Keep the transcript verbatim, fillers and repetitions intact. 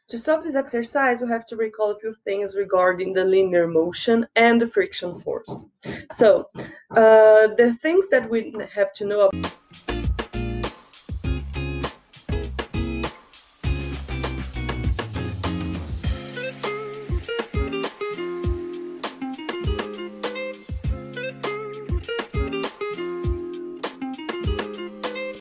To solve this exercise, we have to recall a few things regarding the linear motion and the friction force. So, uh, the things that we have to know about